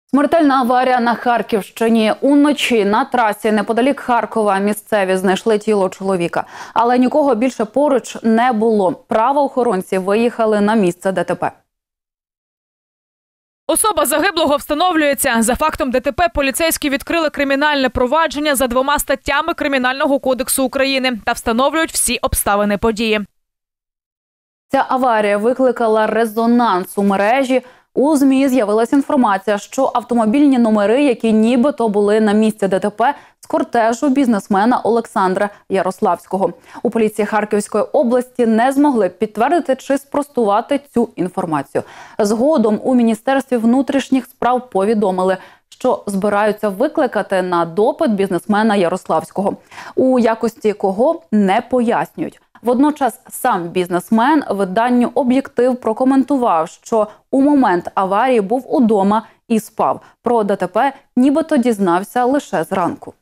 Смертельна аварія на Харківщині. Уночі на трасі неподалік Харкова місцеві знайшли тіло чоловіка. Але нікого більше поруч не було. Правоохоронці виїхали на місце ДТП. Особа загиблого встановлюється. За фактом ДТП поліцейські відкрили кримінальне провадження за 2 статтями Кримінального кодексу України та встановлюють всі обставини події. Ця аварія викликала резонанс у мережі. У ЗМІ з'явилася інформація, що автомобільні номери, які нібито були на місці ДТП, з кортежу бізнесмена Олександра Ярославського. У поліції Харківської області не змогли підтвердити чи спростувати цю інформацію. Згодом у Міністерстві внутрішніх справ повідомили, що збираються викликати на допит бізнесмена Ярославського. У якості кого – не пояснюють. Водночас сам бізнесмен виданню «Об'єктив» прокоментував, що у момент аварії був удома і спав. Про ДТП нібито дізнався лише зранку.